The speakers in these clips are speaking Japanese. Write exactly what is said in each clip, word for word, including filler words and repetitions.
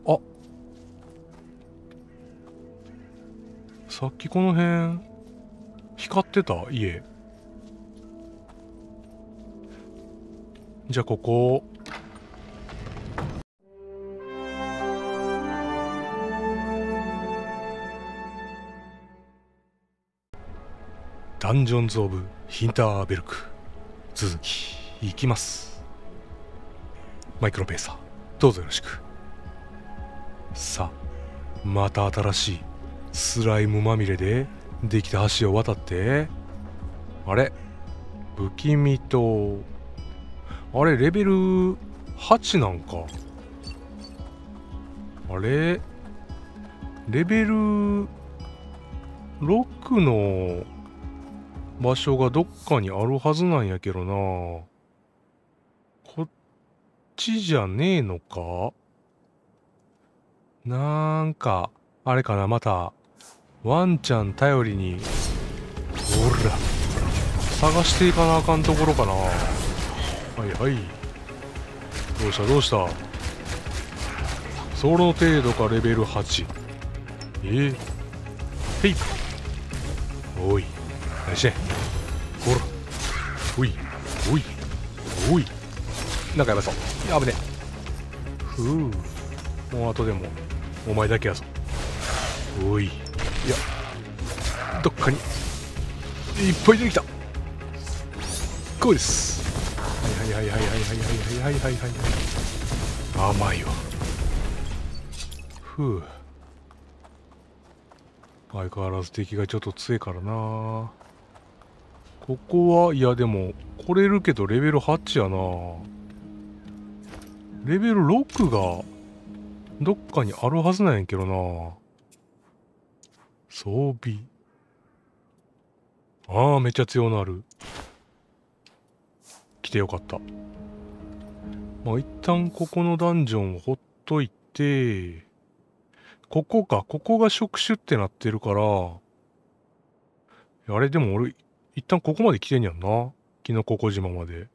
あ、さっきこの辺光ってた家。じゃあここダンジョンズ・オブ・ヒンターベルク続きいきます。マイクロペーサーどうぞよろしく。さあ、また新しいスライムまみれでできた橋を渡って、あれ不気味と、あれレベルはちなんか。あれレベルろくの場所がどっかにあるはずなんやけどな。こっちじゃねえのか。なんかあれかな、またワンちゃん頼りにほら探していかなあかんところかな。はいはい、どうしたどうした。その程度かレベルはち。えー、へいおい何してんほらおいおいおい、なんかやばそう。やぶねふう、もう後でもお前だけやぞ。おい、いやどっかにいっぱい出てきた。こうです。はいはいはいはいはいはいはいはいはいはいはい。甘いわ。ふう、相変わらず敵がちょっと強いからな。ここはいやでも来れるけどレベルはちやな。レベルろくがどっかにあるはずなんやけどな。装備、ああめっちゃ強なる。来てよかった。まあ一旦ここのダンジョンをほっといて、ここか、ここが触手ってなってるから、あれでも俺一旦ここまで来てんやんな。キノココ島まで。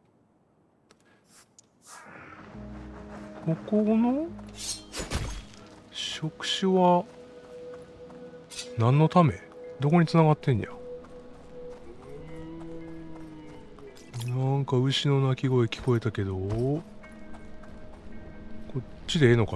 ここの触手は何のため、どこに繋がってんや。なんか牛の鳴き声聞こえたけど、こっちでええのかい。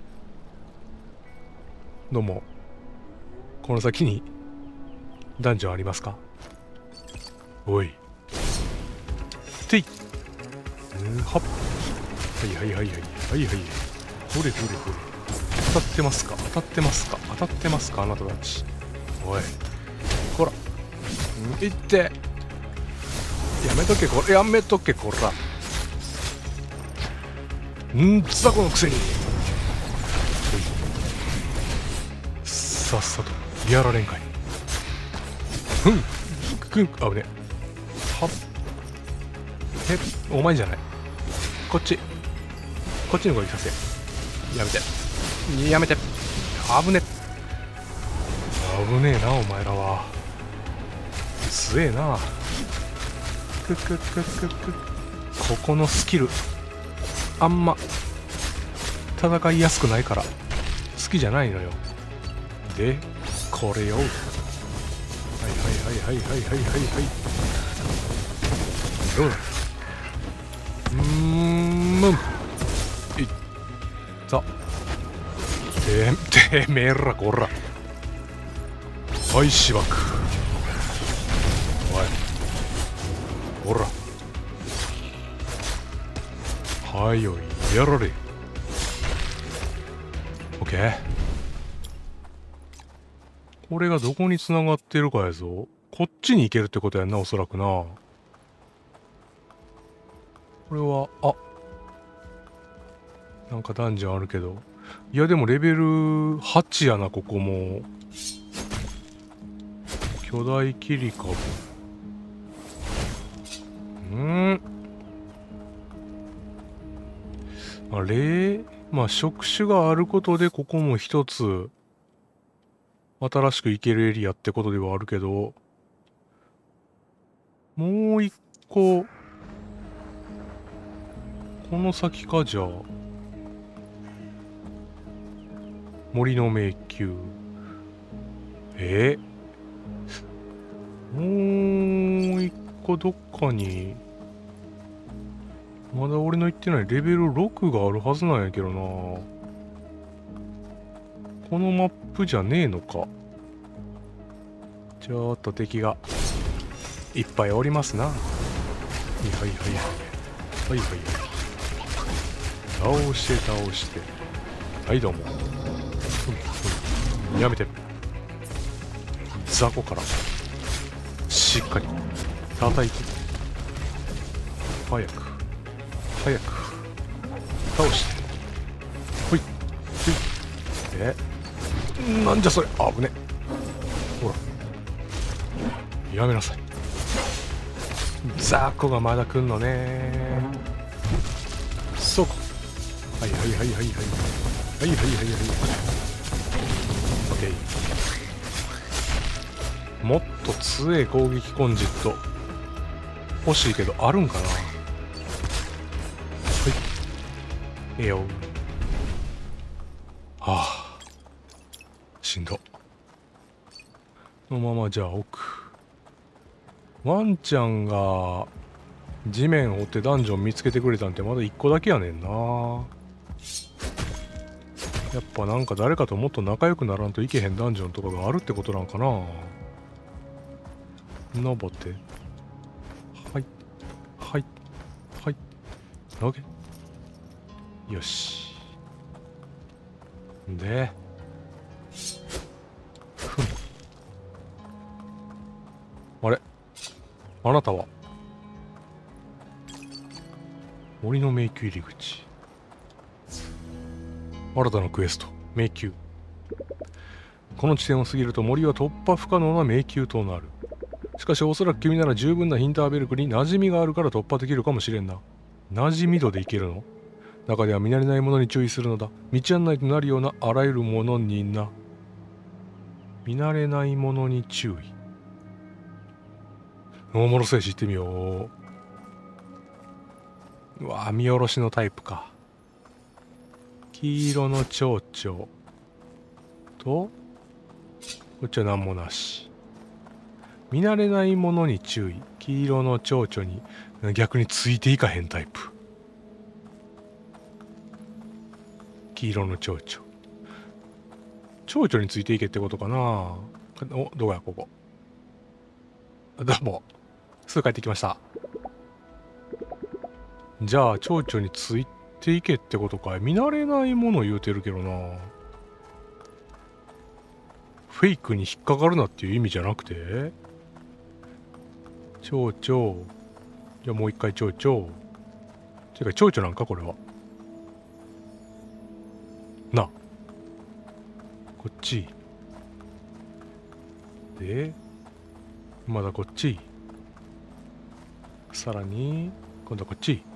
どうも、この先にダンジョンありますか。おいてい、うんはっ、はいはいはいはいはいはい、ほれほれほれ、当たってますか当たってますか当たってますかあなたたち。おいこら、いってやめとけこれ、やめとけこら。んざこのくせに。さっさとやられんかい。ふんくん、あぶねはっ、えお前じゃない、こっちこっちに攻撃させ。やめてやめて、あぶねあぶねえなお前らは。強えな。くくくくく、ここのスキルあんま戦いやすくないから好きじゃないのよ。でこれよ、はいはいはいはいはいはいはいはい、どうだ。うーん、むんいったて、てめえらこら、はいしばく、おいほら、はいよやられ。オッケー、これがどこに繋がってるかやぞ。こっちに行けるってことやんな、おそらくな。これは、あ、なんかダンジョンあるけど、いやでもレベルはちやな、ここも。巨大切り株、んあれ、まあ触手があることでここも一つ新しく行けるエリアってことではあるけど、もう一個この先か。じゃあ森の迷宮。えー、もう一個どっかにまだ俺の言ってないレベルろくがあるはずなんやけどな。このマップじゃねえのか。ちょっと敵がいっぱいおりますな。はいはいはいはいはいはい。倒して倒して。はいどうも。うんうん、やめて。雑魚からしっかり叩いて。早く早く倒して。ほいほい。えなんじゃそれ。あぶね。ほらやめなさい。雑魚がまだ来んのね。そうか。はいはいはいはいはいはいはいはいはいはい。オッケー。もっと強い攻撃コンジット欲しいけどあるんかな。はい。ええよ。はあ。しんど。このままじゃあ奥。ワンちゃんが地面掘ってダンジョン見つけてくれたんてまだいっこだけやねんな。やっぱなんか誰かともっと仲良くならんといけへんダンジョンとかがあるってことなんかな。登って。はいはいはい。オッケー。よし。でふん。あれあなたは森の迷宮入り口。新たなクエスト迷宮。この地点を過ぎると森は突破不可能な迷宮となる。しかしおそらく君なら十分なヒンターベルクに馴染みがあるから突破できるかもしれんな。馴染み度でいけるの？中では見慣れないものに注意するのだ。道案内となるようなあらゆるものにな。見慣れないものに注意。おもろそうやし行ってみよう。うわぁ、見下ろしのタイプか。黄色の蝶々とこっちは何もなし。見慣れないものに注意。黄色の蝶々に逆についていかへんタイプ。黄色の蝶々。蝶々についていけってことかな。お、どこやここ。どうも。すぐ帰ってきました。じゃあ蝶々についていけってことか。見慣れないもの言うてるけどな。フェイクに引っかかるなっていう意味じゃなくて、蝶々。じゃあもう一回蝶々。てか蝶々なんかこれは。なあ。こっち。で、まだこっち。さらに、今度はこっち。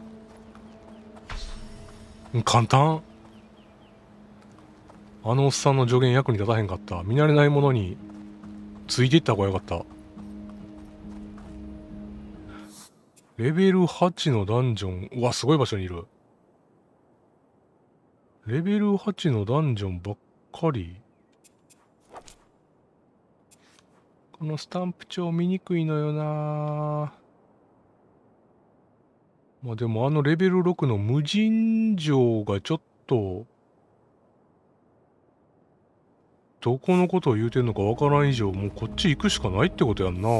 簡単。あのおっさんの助言役に立たへんかった。見慣れないものについていった方がよかった。レベルはちのダンジョン。うわ、すごい場所にいる。レベルはちのダンジョンばっかり。このスタンプ帳見にくいのよな。まあでもあのレベルろくの無尽城がちょっと、どこのことを言うてんのかわからん以上、もうこっち行くしかないってことやんな。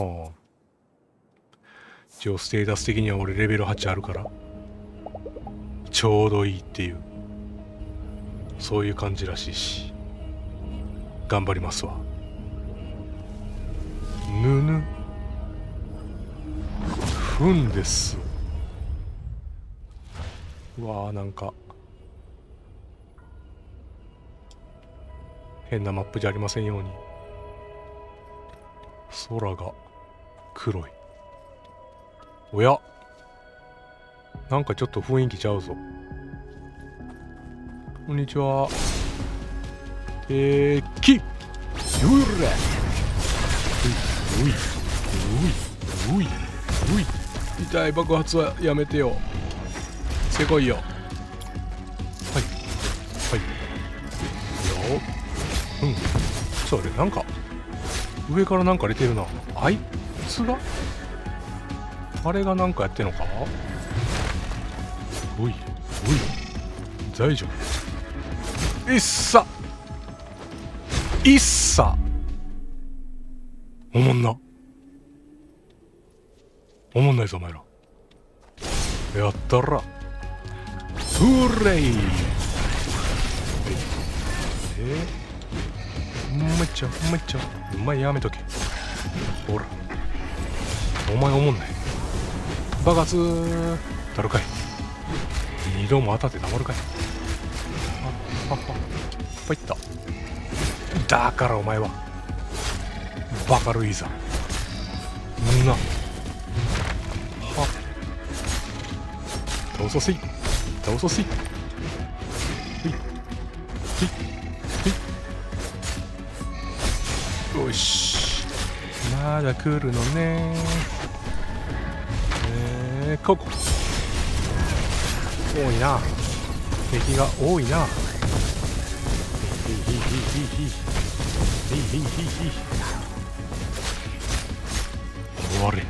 一応ステータス的には俺レベルはちあるから、ちょうどいいっていう、そういう感じらしいし、頑張りますわ。ぬぬ。ふんです。うわー、なんか変なマップじゃありませんように。空が黒い。おや、なんかちょっと雰囲気ちゃうぞ。こんにちは。えー、キッゆらういういういうい。痛い爆発はやめてよ。せこいよ。はいはいよ。 と待って、なんか上からなんか出てるな。あいつがあれがなんかやってんのか。おいおい大丈夫。いっさいっさおもんなおもんないぞお前ら。やったらフレイ。えー、うまいっちゃうまいっちゃう。うまい、やめとけ。ほらお前おもんない。爆発たるかい。二度も当たってたまるかい。あはは入った。だからお前はバカルイザんなは倒させい倒させい。ほいほいほい。よしまだ来るのね。えー、ここ多いな。敵が多いな。ヒヒヒヒヒヒヒヒヒ。終われ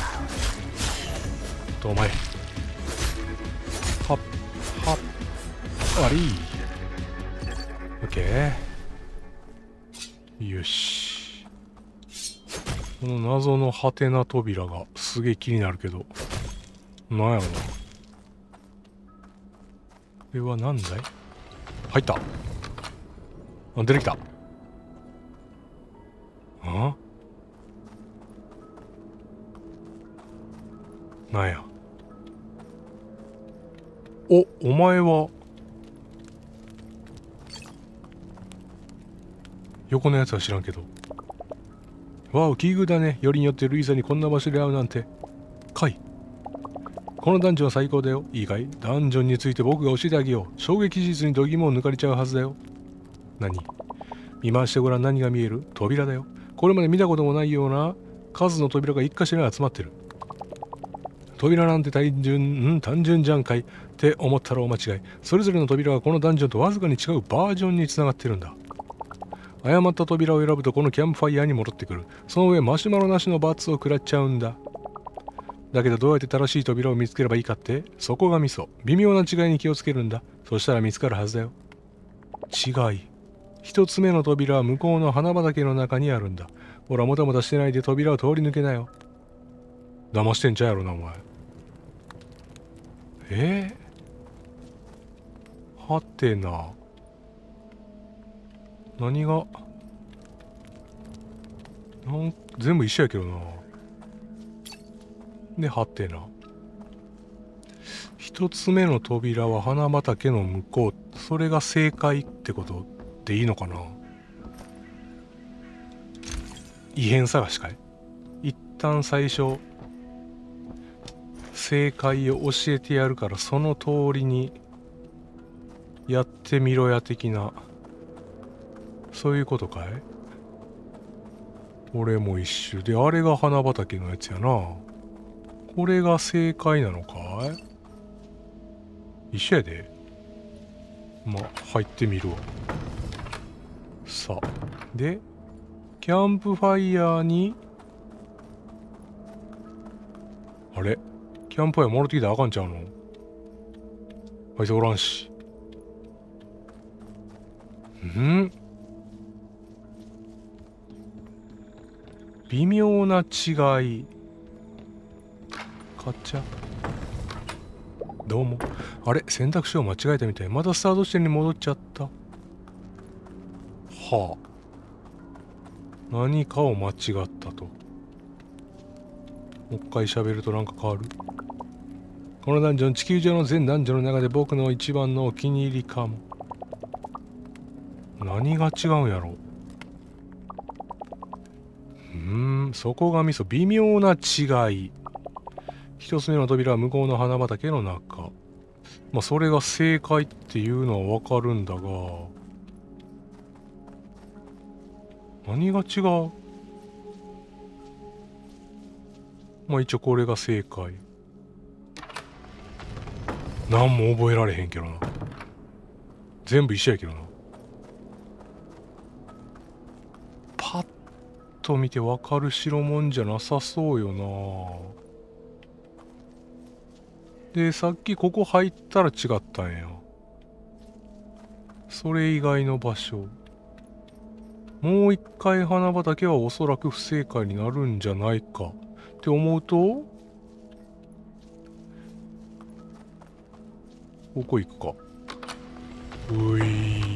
とお前。はっはっ終わり。オッケー。よし。この謎のハテナ扉がすげえ気になるけど、なんやろな。これは何だい。入った。あ、出てきた。あ、なんや。お、お前は横のやつは知らんけど。わお、奇遇だね。よりによってルイザにこんな場所で会うなんて。かい。このダンジョンは最高だよ。いいかい。ダンジョンについて僕が教えてあげよう。衝撃事実に度肝を抜かれちゃうはずだよ。何？見回してごらん。何が見える？扉だよ。これまで見たこともないような数の扉が一箇所に集まってる。扉なんて単純、うん、単純じゃんかいって思ったら大間違い。それぞれの扉はこのダンジョンとわずかに違うバージョンにつながってるんだ。誤った扉を選ぶとこのキャンプファイヤーに戻ってくる。その上マシュマロなしの罰を食らっちゃうんだ。だけどどうやって正しい扉を見つければいいかって、そこがミソ。微妙な違いに気をつけるんだ。そしたら見つかるはずだよ。違い。一つ目の扉は向こうの花畑の中にあるんだ。ほら、もたもたしてないで扉を通り抜けなよ。騙してんちゃうやろな、お前。えー、はてな。何がなん全部一緒やけどな。で、はてな。一つ目の扉は花畑の向こう。それが正解ってことでいいのかな。異変探しかい。一旦最初正解を教えてやるからその通りにやってみろや的な、そういうことかい。俺も一緒で、あれが花畑のやつやな。これが正解なのかい。一緒やで。まあ入ってみるわ。さあでキャンプファイヤーに、あれキャンプファイヤーもろてきたらあかんちゃうの。あいつおらんし。ん微妙な違い。買っちゃどうも。あれ選択肢を間違えたみたい。またスタート地点に戻っちゃった。はあ。何かを間違ったと。もう一回喋るとなんか変わる。このダンジョン、地球上の全ダンジョンの中で僕の一番のお気に入りかも。何が違うんやろ。うーん、そこがミソ。微妙な違い。一つ目の扉は向こうの花畑の中。まあそれが正解っていうのはわかるんだが、何が違う。まあ一応これが正解。何も覚えられへんけどな。全部一緒やけどな。 跡見てわかる代物じゃなさそうよな。で、さっきここ入ったら違ったんや。それ以外の場所。もう一回花畑はおそらく不正解になるんじゃないかって思うと、ここ行くか。うい。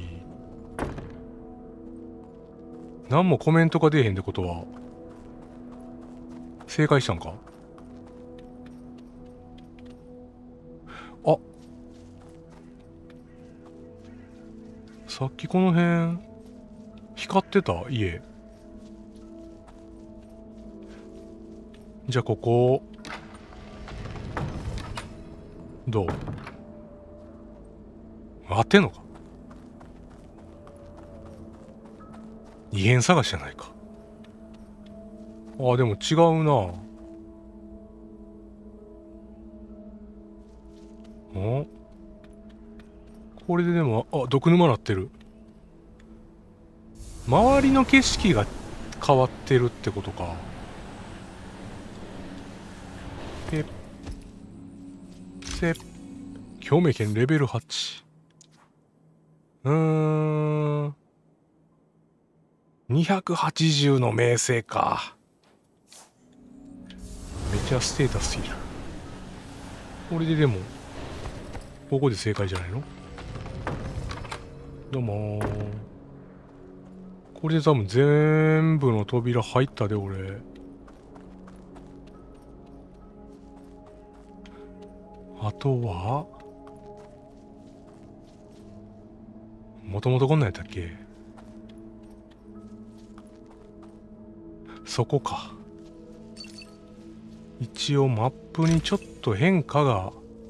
何もコメントが出えへんってことは、正解したんか。あ、さっきこの辺、光ってた家。じゃあここ、どう合ってんのか。異変探しじゃないか。ああ、でも違うな。んこれででも、あ、毒沼なってる。周りの景色が変わってるってことか。ペッ。セッ。共鳴圏レベルはち。うーん。にひゃくはちじゅうの名声か。めっちゃステータスいる。これででも、ここで正解じゃないの？どうもー。これで多分全部の扉入ったで、俺。あとはもともとこんなんやったっけ？そこか。一応マップにちょっと変化が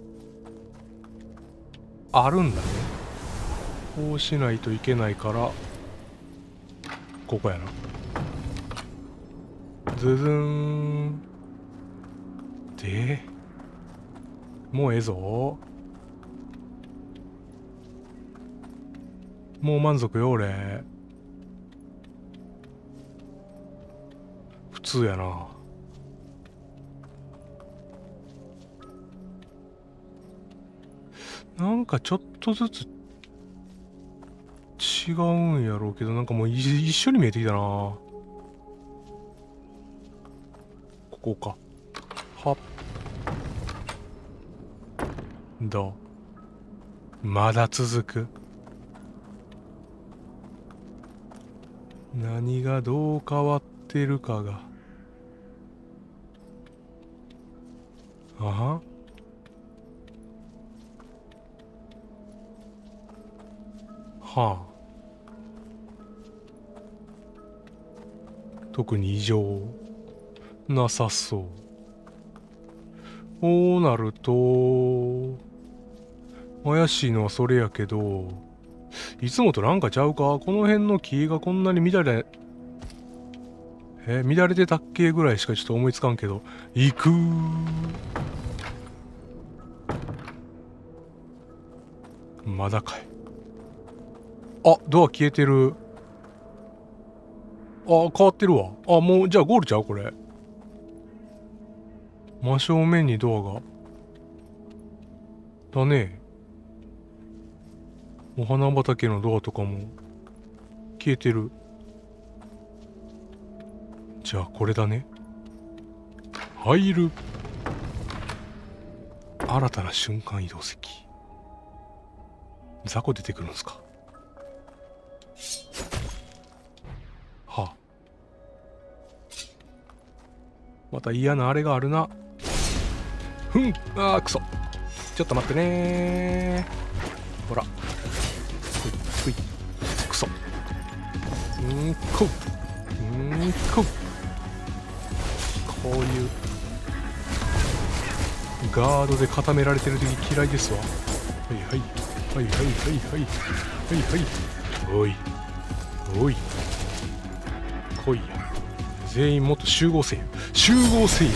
あるんだね。こうしないといけないから、ここやな。ズズーン。で、もうええぞ。もう満足よ、俺。普通やな。なんかちょっとずつ違うんやろうけど、なんかもう一緒に見えてきたな。ここか。はっ。どう？まだ続く。何がどう変わってるかが。あは。はあ。特に異常なさそう。こうなると、怪しいのはそれやけど、いつもとなんかちゃうか？この辺の木がこんなに乱れ、え、乱れてたっけぐらいしかちょっと思いつかんけど、行くー。まだかい。あ、ドア消えてる。あ、変わってるわ。あ、もう、じゃあゴールちゃうこれ。真正面にドアが。だね。お花畑のドアとかも消えてる。じゃあこれだね。入る。新たな瞬間移動石。雑魚出てくるんですか。はあ。また嫌なあれがあるな。ふん。あーくそ。ちょっと待ってねー。ほら。ふい。ふい。くそ。うんこ。うんこ。こういうガードで固められてる時嫌いですわ。はいはいはいはいはいはいはいはい。おいおい来いや。全員もっと集合せよ。集合せよ。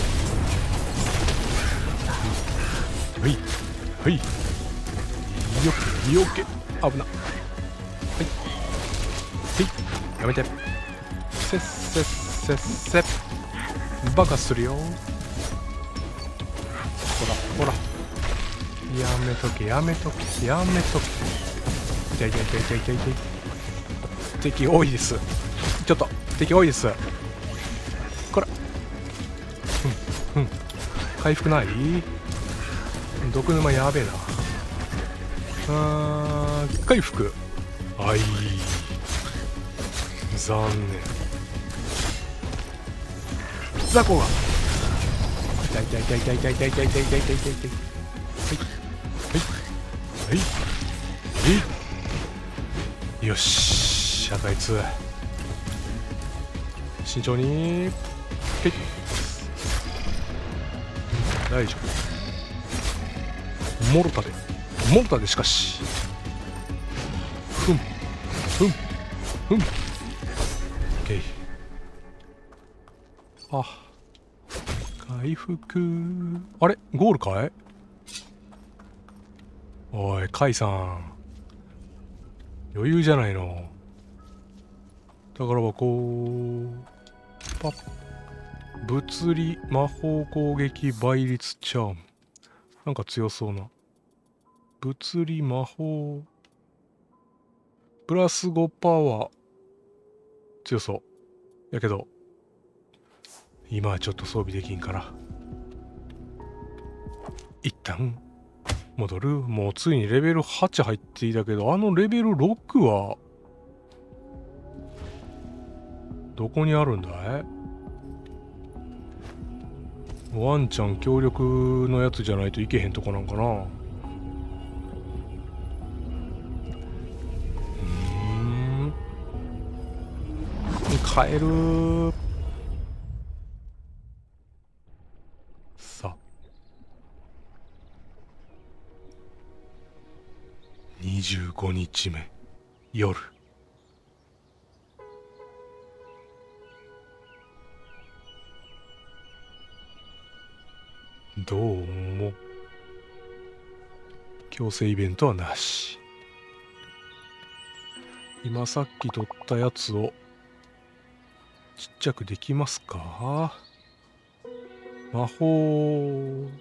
はいはいよけよけ。危な。はいはいやめて。 せっせっせっせ。バカするよ。ほらほら、やめとけやめとけやめとけ。痛い痛い痛い痛い痛い痛い。敵多いです。ちょっと敵多いです。こら、うんうん、回復ない？毒沼やべえな。あー、回復。はい、残念。雑魚が痛い痛い痛い痛い痛い痛い痛い痛い痛い痛い痛い痛い痛い。はいはいはいはい。よし、赤いつ慎重に。はい、大丈夫。モルタでモルタでしかし。ふんふんふん。オッケー。あ、回復。あれ、ゴールかい？おい、カイさん、余裕じゃないの。宝箱。パッ。物理魔法攻撃倍率チャーム。なんか強そうな。物理魔法プラスごパワー。強そうやけど今はちょっと装備できんから、一旦戻る。もうついにレベルはち入っていたけど、あのレベルろくはどこにあるんだい？ワンちゃん強力のやつじゃないといけへんとこなんかな。うーん、帰る。さあ、にじゅうごにちめ夜。どうも強制イベントはなし。今さっき取ったやつをちっちゃくできますか？魔法、こ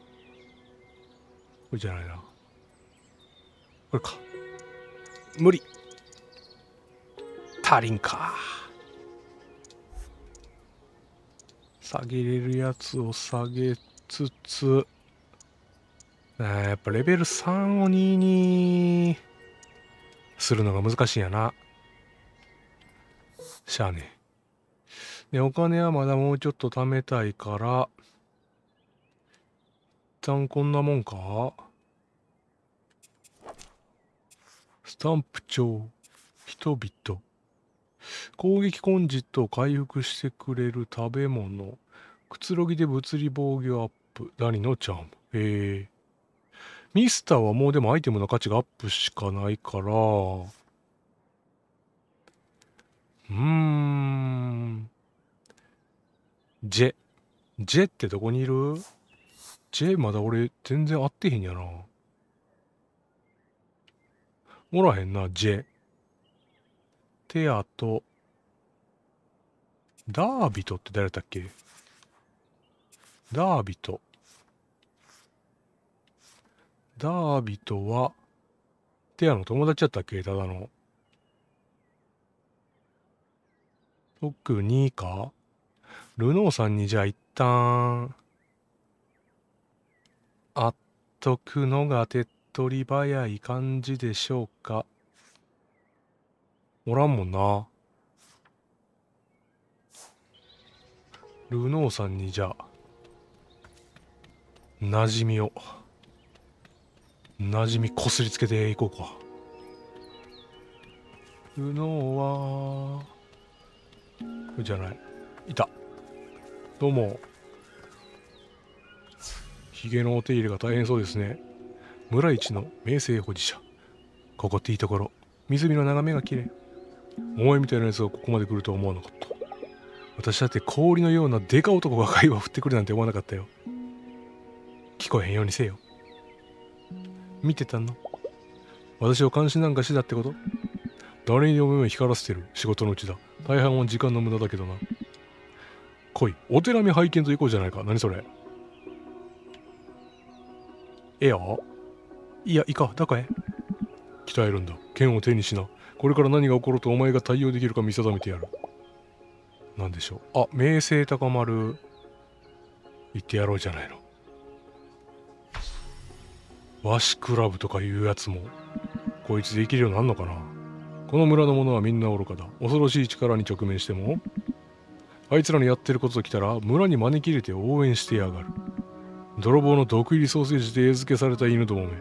れじゃないな、これか。無理、足りんか。下げれるやつを下げつつ、やっぱレベルさんをににするのが難しいんやな。しゃあね。で、お金はまだもうちょっと貯めたいから、一旦こんなもんか。スタンプ帳、人々、攻撃コンジットを回復してくれる食べ物、くつろぎで物理防御アップ、ダニのチャーム。へえ。ミスターはもうでもアイテムの価値がアップしかないから、うーん。ジェ。ジェってどこにいる？ジェまだ俺全然会ってへんやな。おらへんな、ジェ。テアと、ダービトって誰だっけ？ダービト。ダービトは、テアの友達やったっけ？ただの。特にか？ルノーさんにじゃあ一旦、会っとくのが手っ取り早い感じでしょうか。おらんもんな。ルノーさんにじゃあ、馴染みを、馴染みこすりつけていこうか。ルノーは、これじゃない。いた。どうも。ヒゲのお手入れが大変そうですね。村一の名声保持者。ここっていいところ。湖の眺めが綺麗。お前みたいなやつがここまで来るとは思わなかった。私だって氷のようなデカ男が会話振ってくるなんて思わなかったよ。聞こえへんようにせよ。見てたの？私を監視なんかしてたってこと？ 誰にでも目を光らせてる仕事のうちだ。大半は時間の無駄だけどな。来い、お手並み拝見と行こうじゃないか。何それ。ええよ。いや、いいか、どこへ。鍛えるんだ。剣を手にしな。これから何が起こるとお前が対応できるか見定めてやる。なんでしょう。あ、名声高まる。言ってやろうじゃないの。和紙クラブとかいうやつもこいつできるようになるのかな。この村の者はみんな愚かだ。恐ろしい力に直面してもあいつらのやってることときたら村に招き入れて応援してやがる。泥棒の毒入りソーセージで餌付けされた犬どもめ。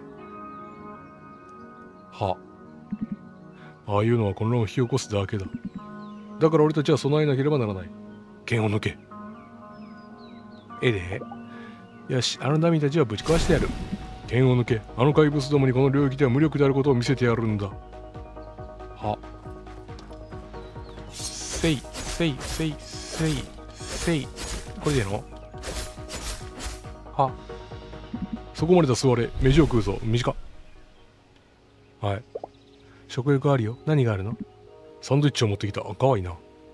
はああいうのは混乱を引き起こすだけだ。だから俺たちは備えなければならない。剣を抜け。ええで。よし、あのダミーたちはぶち壊してやる。剣を抜け。あの怪物どもにこの領域では無力であることを見せてやるんだ。はせいせいせいせいせい。これでいいの。はそこまでだ。座れ。飯を食うぞ。短っ。はい。食欲あるよ。何があるの。サンドイッチを持ってきた。かわいいな。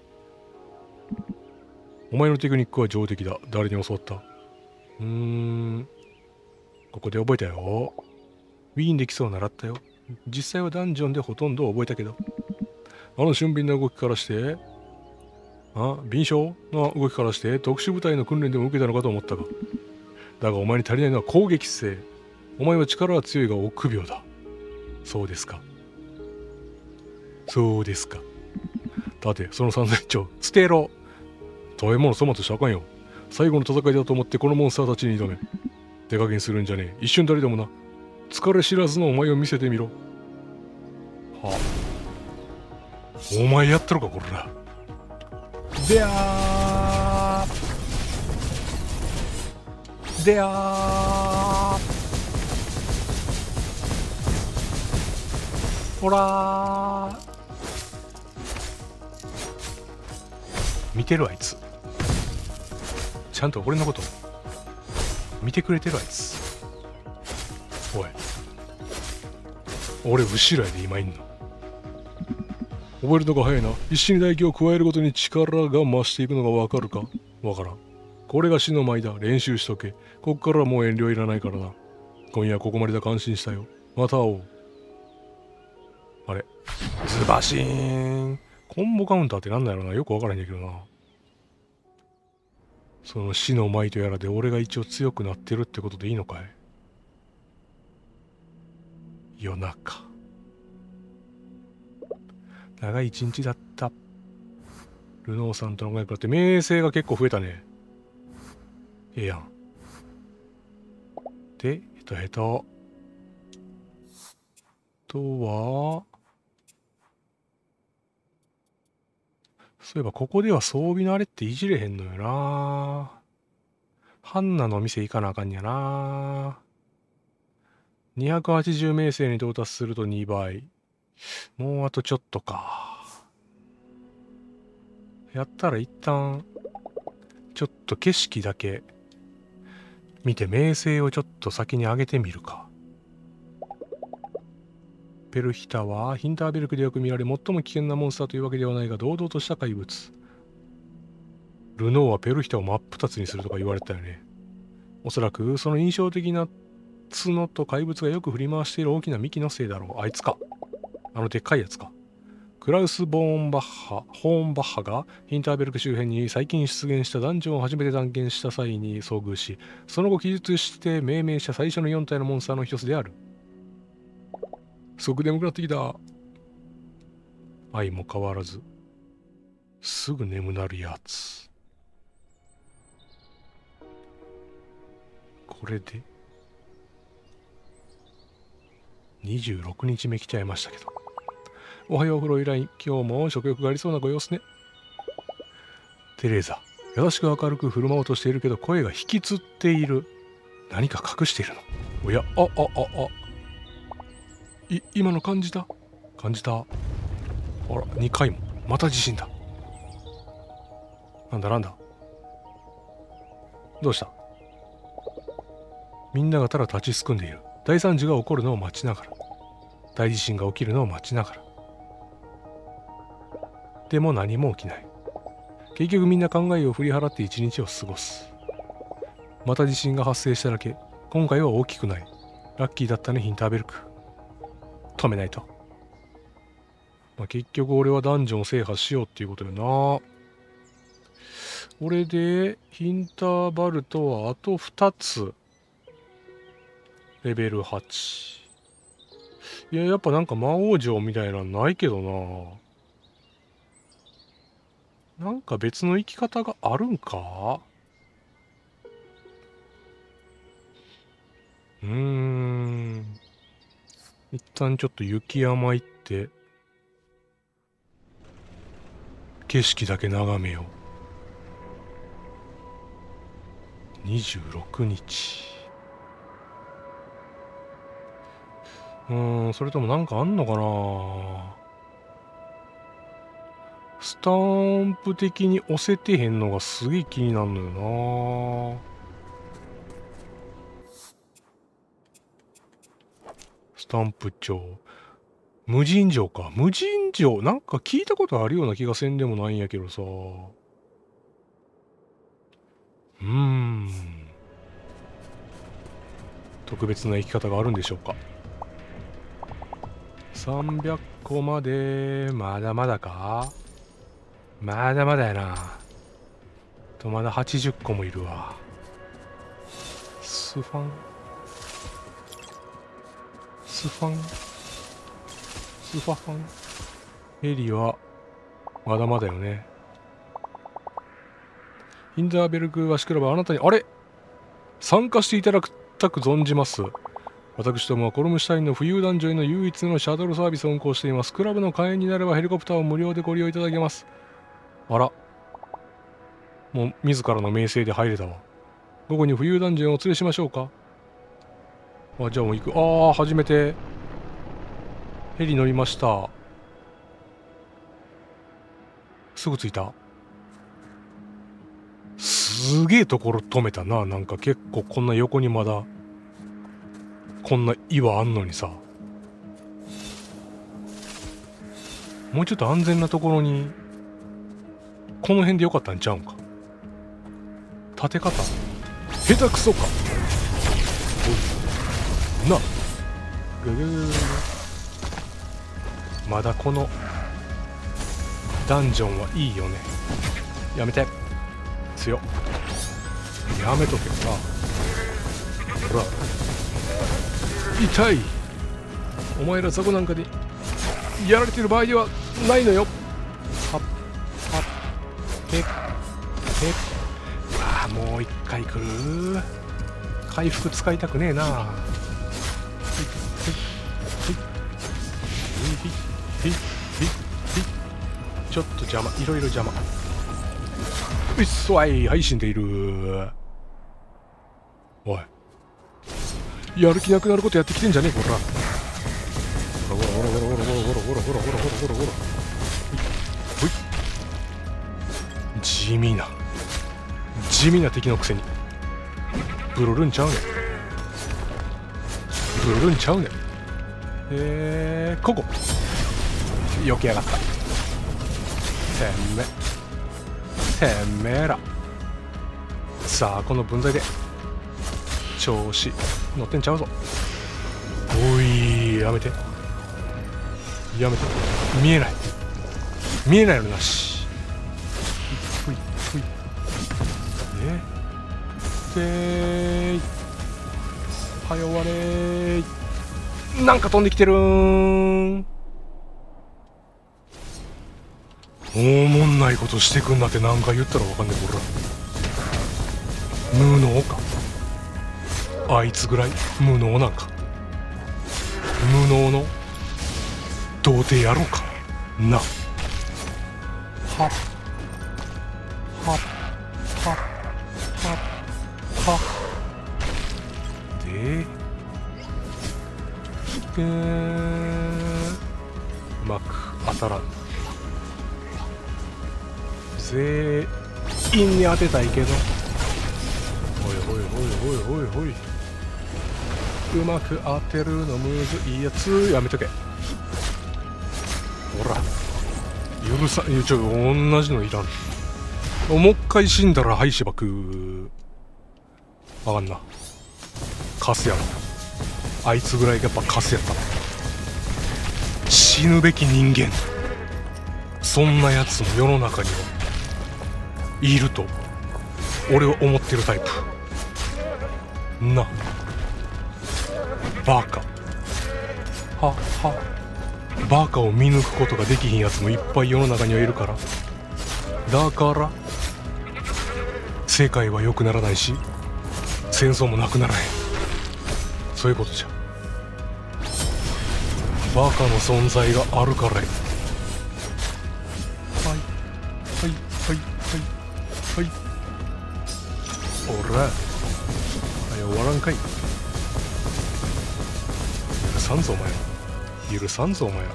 お前のテクニックは上出来だ。誰に教わった。うーん。ここで覚えたよ。ウィーンで基礎を習ったよ。実際はダンジョンでほとんど覚えたけど。あの俊敏な動きからして、あ、敏捷な動きからして特殊部隊の訓練でも受けたのかと思ったが。だがお前に足りないのは攻撃性。お前は力は強いが臆病だ。そうですか。そうですか。さて、そのサンドイッチを捨てろ。食べ物そまとしゃあかんよ。最後の戦いだと思ってこのモンスターたちに挑め。手加減するんじゃねえ。一瞬たりでもな。疲れ知らずのお前を見せてみろ。はあ、お前やったのかこれら。でやーでやーほらー。見てるあいつ。ちゃんと俺のこと見てくれてるあいつ。おい、俺後ろやで今いんの。覚えるのが早いな。必死に唾液を加えるごとに力が増していくのがわかるか。わからん。これが死の舞だ。練習しとけ。こっからはもう遠慮いらないからな。今夜はここまでだ。感心したよ。また会おう。あれ、ズバシーン。コンボカウンターってなんだろうな。よくわからへんねんけどな。その死の舞とやらで俺が一応強くなってるってことでいいのかい。夜中。長い一日だった。ルノーさんとの仲良くなって名声が結構増えたね。ええやん。で、ヘトヘト。とは、そういえばここでは装備のあれっていじれへんのよな。ハンナの店行かなあかんやな。にひゃくはちじゅう名声に到達するとにばい。もうあとちょっとか。やったら一旦、ちょっと景色だけ見て名声をちょっと先に上げてみるか。ペルヒタはヒンターベルクでよく見られ最も危険なモンスターというわけではないが堂々とした怪物。ルノーはペルヒタを真っ二つにするとか言われたよね。おそらくその印象的な角と怪物がよく振り回している大きな幹のせいだろう。あいつか。あのでっかいやつか。クラウス・ボーンバッハ、ホーンバッハがヒンターベルク周辺に最近出現したダンジョンを初めて探検した際に遭遇し、その後記述して命名した最初のよん体のモンスターの一つである。すごく眠くなってきた。愛も変わらず。すぐ眠なるやつ。これでにじゅうろくにちめ来ちゃいましたけど。おはようお風呂以来、今日も食欲がありそうなご様子ね。テレーザ、優しく明るく振る舞おうとしているけど声が引きつっている。何か隠しているの。おや、あ、あ、あ、あ。い、今の感じた感じた。あら、にかいも。また地震だ。なんだなんだ。どうした。みんながただ立ちすくんでいる。大惨事が起こるのを待ちながら。大地震が起きるのを待ちながら。 でも何も起きない。結局みんな考えを振り払って一日を過ごす。また地震が発生しただけ。今回は大きくない。ラッキーだったねヒンターベルク。止めないと。まあ、結局俺はダンジョンを制覇しようっていうことよな。俺でヒンターバルトはあとふたつ。レベルはち。いや、やっぱなんか魔王城みたいなのないけどな。なんか別の生き方があるんか？うーん。一旦ちょっと雪山行って、景色だけ眺めよう。にじゅうろくにち。うーん、それともなんかあんのかな。スタンプ的に押せてへんのがすげえ気になるのよな。スタンプ帳。無尽城か。無尽城。なんか聞いたことあるような気がせんでもないんやけどさ。うーん。特別な生き方があるんでしょうか。さんびゃっこまで、まだまだか？まだまだやな。と、まだはちじゅっこもいるわ。スファンスファンスファファンヘリは、まだまだよね。ヒンダーベルク・ワシクラブはあなたに、あれ参加していただきたく存じます。私どもはコルムシュタインの浮遊団場への唯一のシャトルサービスを運行しています。クラブの会員になればヘリコプターを無料でご利用いただけます。あら。もう自らの名声で入れたわ。午後に浮遊団場をお連れしましょうか。あ、じゃあもう行く。ああ、初めて。ヘリ乗りました。すぐ着いた。すげえところ止めたな。なんか結構こんな横にまだこんな岩あんのにさ。もうちょっと安全なところにこの辺でよかったんちゃうんか。立て方下手くそか。おいなぐぐぐぐ。まだこのダンジョンはいいよね。やめて。強っ。やめとけよな。ほら痛い。お前ら雑魚なんかでやられてる場合ではないのよ。はっはっへっへっ。ああ、もう一回来る。回復使いたくねえな。はいはいはいはいはいはい。ちょっと邪魔、いろいろ邪魔。うっそわい、はい、死んでいる。おい、やる気なくなることやってきてんじゃねえこら。ほらほらほらほらほらほらほらほらほらほらほらほらほら。ほい。地味な地味な敵のくせにブロるんちゃうねん。ブロるんちゃうねん。えー、ここ避けやがった。てめてめえら。さあこの分際で調子乗ってんちゃうぞ。おい、やめてやめて。見えない見えないのなし。ふいふいででーい。はよわれーい。なんか飛んできてるーん。おもんないことしてくんなって何回言ったらわかんねえ。こら無能か。あいつぐらい無能なんか。無能の童貞やろうかな。はっはっはっはっはっででうまく当たらん。全員に当てたいけど、おいおいおいおいおいおい、うまく当てるのむずいやつ。やめとけ。ほら許ぶさいやちょ同じのいらん。もう一回死んだらはいしばくあかんな。カスやろ。あいつぐらいがやっぱカスやった。死ぬべき人間、そんなやつも世の中にはいると俺は思ってるタイプな。バカははバカを見抜くことができひんやつもいっぱい世の中にはいるから、だから世界は良くならないし戦争もなくならへん。そういうことじゃ。バカの存在があるからや。はいはいはいはいはい。おらはよ終わらんかい。許さんぞお前ら、許さんぞお前ら。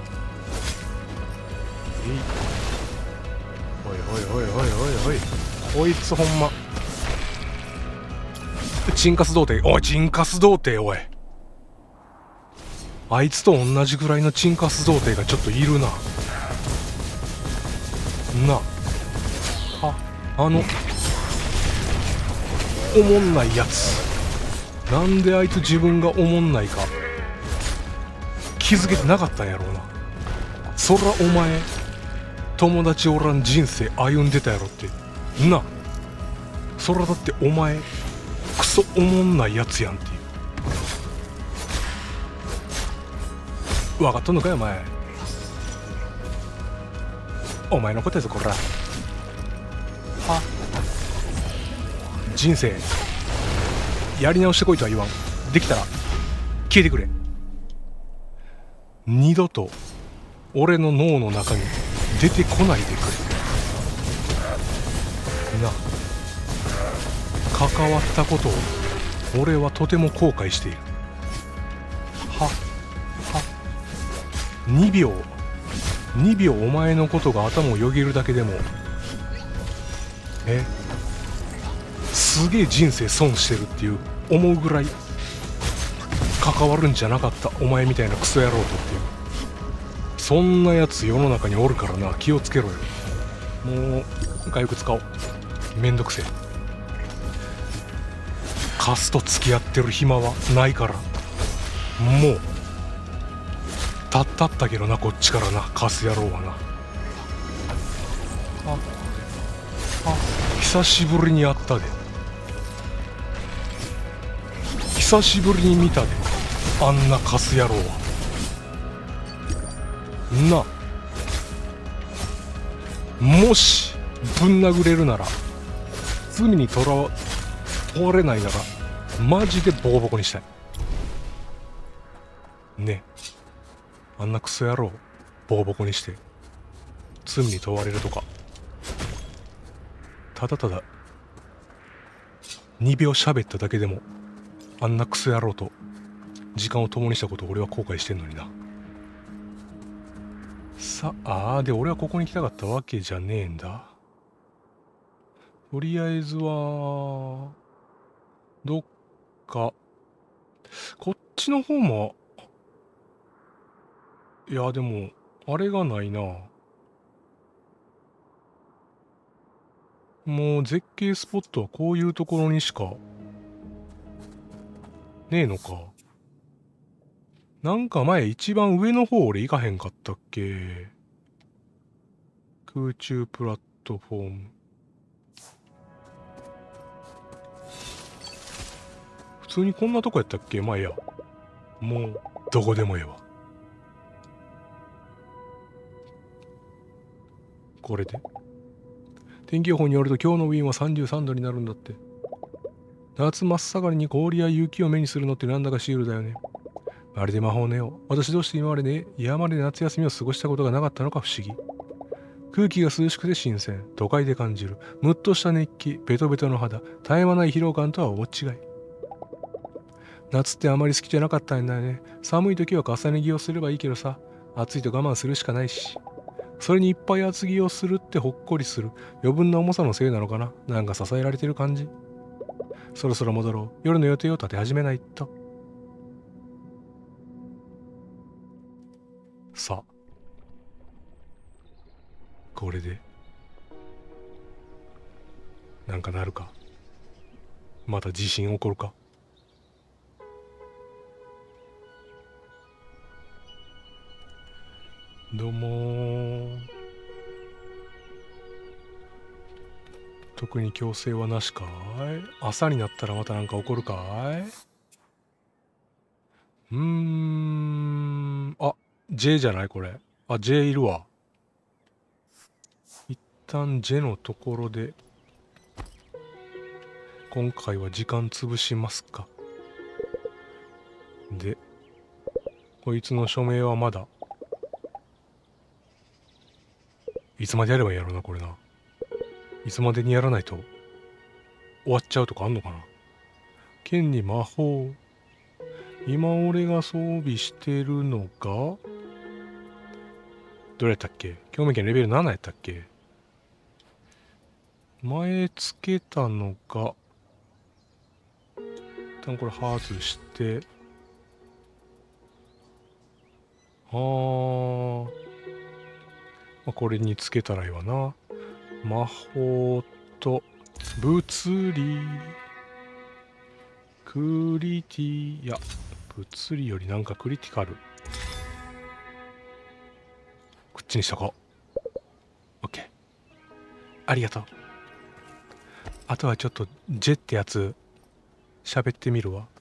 えいおいおいおいおいおいおい、こいつほんまチンカス童貞。おいチンカス童貞、おいあいつと同じぐらいのチンカス童貞がちょっといるな。なあ、あのおもんないやつ、なんであいつ自分がおもんないか気づけてなかったんやろうな。そらお前友達おらん人生歩んでたやろってな。そらだってお前クソおもんないやつやんっていう。分かっとんのかよお前。お前のことやぞこら。は人生やり直してこいとは言わん。できたら消えてくれ。二度と俺の脳の中に出てこないでくれな。関わったことを俺はとても後悔している。ははにびょうにびょうお前のことが頭をよぎるだけでもえすげえ人生損してるっていう思うぐらい関わるんじゃなかったお前みたいなクソ野郎とっていう。そんなやつ世の中におるからな、気をつけろよ。もう回復使おう。めんどくせえ。カスと付き合ってる暇はないから。もうたったったけどな、こっちからな、カス野郎はな。ああ久しぶりに会ったで。久しぶりに見たで、あんなカス野郎はな。もしぶん殴れるなら、罪にとらわ問われないならマジでボコボコにしたいね。あんなクソ野郎ボコボコにして罪に問われるとか、ただただにびょう喋っただけでもあんなクソ野郎と時間を共にしたことを俺は後悔してんのにな。さああで俺はここに来たかったわけじゃねえんだ。とりあえずはどっかこっちの方も、いやでもあれがないな。もう絶景スポットはこういうところにしかねえのか。なんか前一番上の方俺行かへんかったっけ。空中プラットフォーム、普通にこんなとこやったっけ。まあいいや、もうどこでもええわ。これで天気予報によると今日のウィーンはさんじゅうさんどになるんだって。夏真っ盛りに氷や雪を目にするのってなんだかシールだよね。まるで魔法のよう。私どうして今までね、山で夏休みを過ごしたことがなかったのか不思議。空気が涼しくて新鮮、都会で感じるムッとした熱気、ベトベトの肌、絶え間ない疲労感とは大違い。夏ってあまり好きじゃなかったんだよね。寒い時は重ね着をすればいいけどさ、暑いと我慢するしかないし。それにいっぱい厚着をするってほっこりする余分な重さのせいなのかな。なんか支えられてる感じ。そろそろ戻ろう。夜の予定を立て始めないと。さあこれでなんかなるか。また地震起こるか。どうもー。特に強制はなしかい。朝になったらまたなんか起こるかい。うーん。あ、J じゃないこれ。あ、J いるわ。一旦 J のところで今回は時間潰しますか。で、こいつの署名はまだいつまでやればいいやろな、これな。いつまでにやらないと終わっちゃうとかあんのかな。剣に魔法。今俺が装備してるのがどれやったっけ。興味権レベルななやったっけ。前つけたのが一旦これ外してあー、まあ、これにつけたらいいわな。魔法と物理クリティ、いや物理よりなんかクリティカルこっちにしとこう。 OK ありがとう。あとはちょっとジェってやつ喋ってみるわ。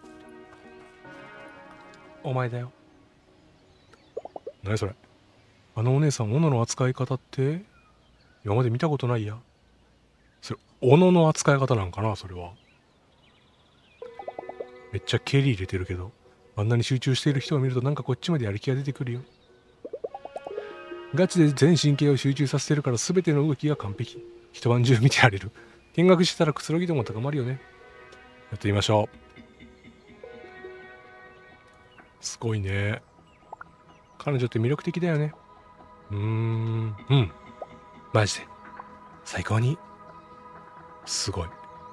お前だよ。何それ。あのお姉さん、斧の扱い方って今まで見たことないや。それ斧の扱い方なんかな。それはめっちゃ蹴り入れてるけど、あんなに集中している人を見るとなんかこっちまでやる気が出てくるよ。ガチで全神経を集中させてるから全ての動きが完璧。一晩中見てられる。見学してたらくつろぎ度も高まるよね。やってみましょう。すごいね。彼女って魅力的だよね。うーん、うん。マジで。最高に。すごい。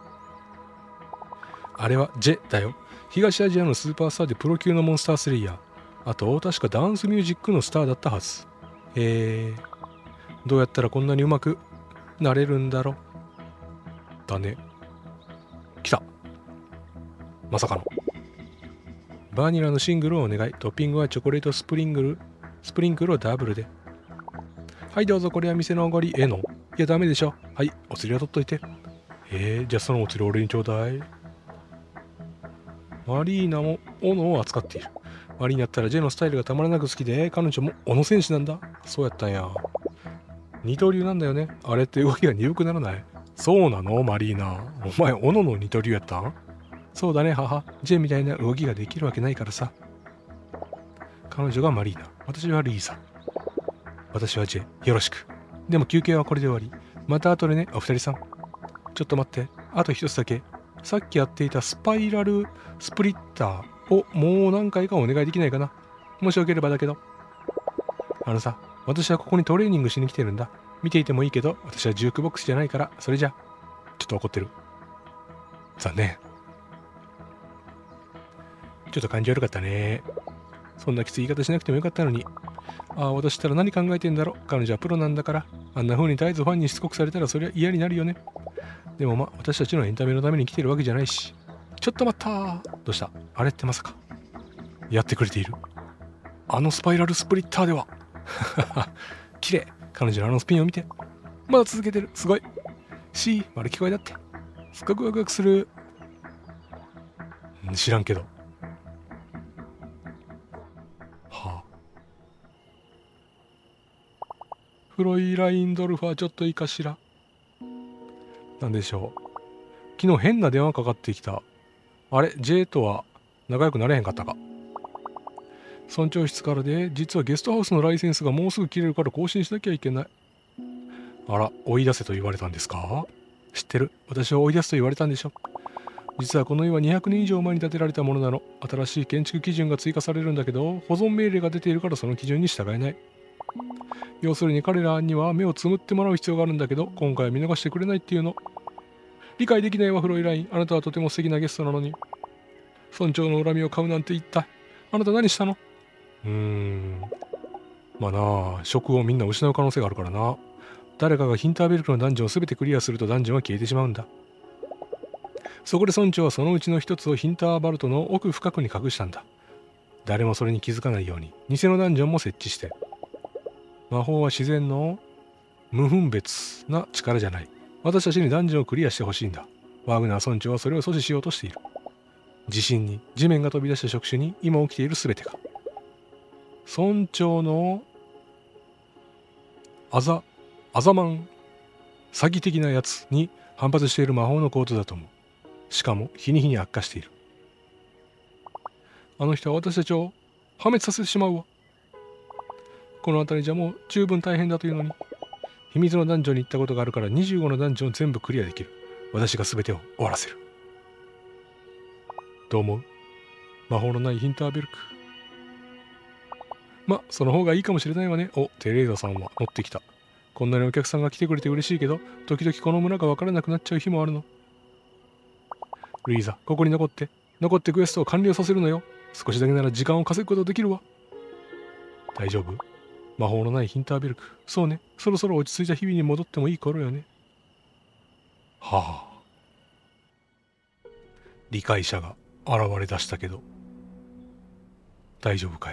あれは J だよ。東アジアのスーパースターでプロ級のモンスタースレイヤー。あと、確かダンスミュージックのスターだったはず。へえ。どうやったらこんなにうまくなれるんだろう。だね。来た。まさかの。バニラのシングルをお願い。トッピングはチョコレートスプリングル、スプリンクルをダブルで。はい、どうぞ。これは店のおごり。えの？いや、ダメでしょ。はい、お釣りは取っといて。えー、じゃあそのお釣り俺にちょうだい。マリーナも斧を扱っている。マリーナったら J のスタイルがたまらなく好きで、彼女も斧戦士なんだ。そうやったんや。二刀流なんだよね。あれって動きが鈍くならない？そうなのマリーナ。お前、斧の二刀流やったん？そうだね、母。J みたいな動きができるわけないからさ。彼女がマリーナ。私はリーザ。私は J。よろしく。でも休憩はこれで終わり。また後でね、お二人さん。ちょっと待って。あと一つだけ。さっきやっていたスパイラルスプリッターをもう何回かお願いできないかな。もしよければだけど。あのさ、私はここにトレーニングしに来てるんだ。見ていてもいいけど、私はジュークボックスじゃないから、それじゃ。ちょっと怒ってる。残念。ちょっと感じ悪かったね。そんなきつい言い方しなくてもよかったのに。ああ、私ったら何考えてんだろ。彼女はプロなんだから。あんな風に絶えずファンにしつこくされたらそりゃ嫌になるよね。でもま、私たちのエンタメのために来てるわけじゃないし。ちょっと待ったー。どうした？あれってまさか。やってくれている。あのスパイラルスプリッターでは。綺麗。彼女のあのスピンを見て。まだ続けてる。すごい。し、丸聞こえだって。すっごくワクワクする。知らんけど。はあ。フロイラインドルフはちょっといいかしら。なんでしょう。昨日変な電話かかってきた。あれ J とは仲良くなれへんかったか。村長室からで、実はゲストハウスのライセンスがもうすぐ切れるから更新しなきゃいけない。あら、追い出せと言われたんですか？知ってる。私は追い出すと言われたんでしょ。実はこの家はにひゃくねん以上前に建てられたものなの。新しい建築基準が追加されるんだけど、保存命令が出ているからその基準に従えない。要するに彼らには目をつむってもらう必要があるんだけど、今回は見逃してくれないっていうの。理解できないわ、フロイライン。あなたはとても素敵なゲストなのに。村長の恨みを買うなんて言った。あなた何したの？うーん。まあなあ、職をみんな失う可能性があるからな。 誰かがヒンターベルクのダンジョンを全てクリアするとダンジョンは消えてしまうんだ。そこで村長はそのうちの一つをヒンターバルトの奥深くに隠したんだ。誰もそれに気づかないように偽のダンジョンも設置して。魔法は自然の無分別な力じゃない。私たちにダンジョンをクリアしてほしいんだ。ワーグナー村長はそれを阻止しようとしている。地震に、地面が飛び出した触手に、今起きている全てが。村長のあざ、あざまん、詐欺的なやつに反発している魔法のコードだと思う。しかも日に日に悪化している。あの人は私たちを破滅させてしまうわ。この辺りじゃもう十分大変だというのに。秘密のダンジョンに行ったことがあるからにじゅうごのダンジョン全部クリアできる。私が全てを終わらせる。どう思う？魔法のないヒンターベルク。ま、その方がいいかもしれないわね。お、テレーザさんは乗ってきた。こんなにお客さんが来てくれて嬉しいけど、時々この村が分からなくなっちゃう日もあるの。ルイーザ、ここに残って、残ってクエストを完了させるのよ。少しだけなら時間を稼ぐことできるわ。大丈夫？魔法のないヒンターベルク。そうね、そろそろ落ち着いた日々に戻ってもいい頃よね。はあ。理解者が現れ出したけど、大丈夫かい？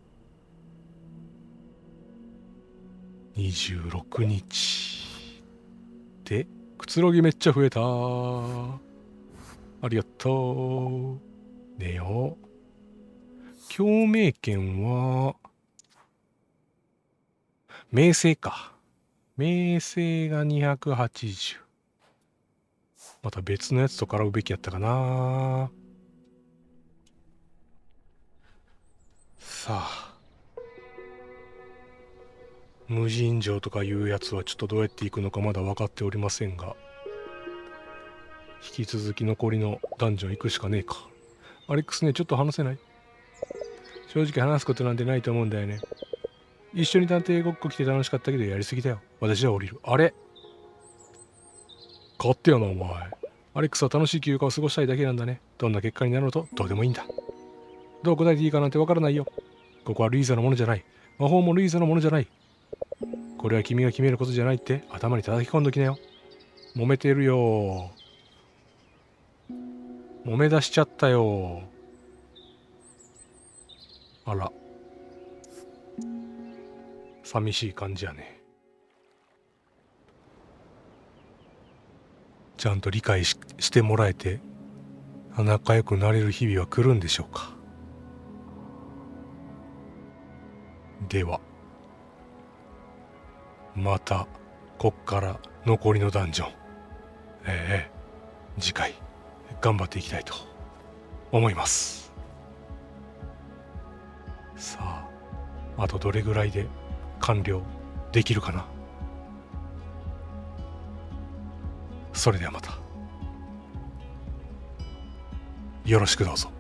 にじゅうろくにちでくつろぎめっちゃ増えた。ありがとう。寝よう。共鳴権は名声か。名声がにひゃくはちじゅう。また別のやつと絡むべきやったかな。さあ、無尽蔵とかいうやつはちょっとどうやっていくのかまだ分かっておりませんが、引き続き残りのダンジョン行くしかねえか。アレックスね、ちょっと話せない？正直話すことなんてないと思うんだよね。一緒に探偵ごっこ来て楽しかったけどやりすぎだよ。私は降りる。あれ？勝手よなお前。アレックスは楽しい休暇を過ごしたいだけなんだね。どんな結果になろうとどうでもいいんだ。どう答えていいかなんてわからないよ。ここはルイーザのものじゃない。魔法もルイーザのものじゃない。これは君が決めることじゃないって頭に叩き込んどきなよ。揉めてるよ。揉め出しちゃったよ。あら。寂しい感じやね。ちゃんと理解 し, してもらえて仲良くなれる日々は来るんでしょうか。ではまたこっから残りのダンジョン、ええ次回頑張っていきたいと思います。さあ、あとどれぐらいで完了できるかな。それではまたよろしくどうぞ。